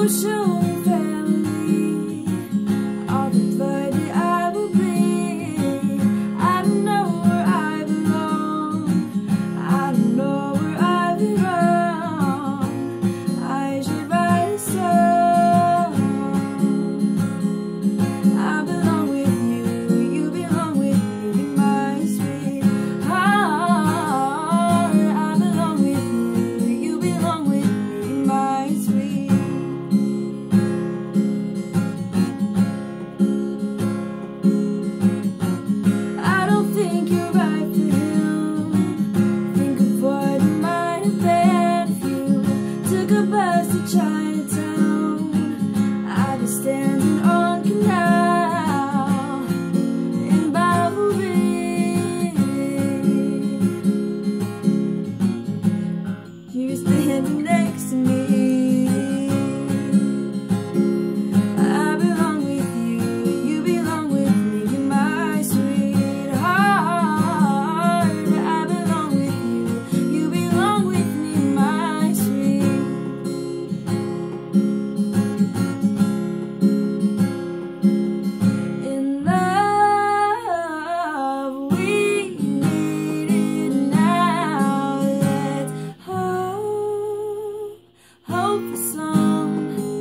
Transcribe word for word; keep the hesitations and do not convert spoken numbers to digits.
social family, all the blood that I will bleed. I don't know where I belong, I don't know where I've been wrong. I should write a song. I belong with you, you belong with me, my sweetheart. I belong with you, you belong with me, my sweet. I don't think you're right for him. Think of what it might have been if you took a bus to Chinatown. I'd be standing on Canal in Bowery. You were standing next to me. I belong with you, you belong with me, you're my sweetheart. I belong with you, you belong with me, my sweet. In love, we need it now. Let's hope, hope for some